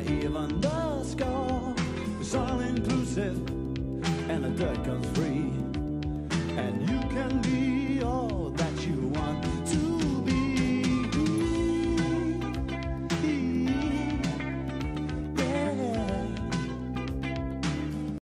even the score. It's all inclusive and the dirt comes free. And you can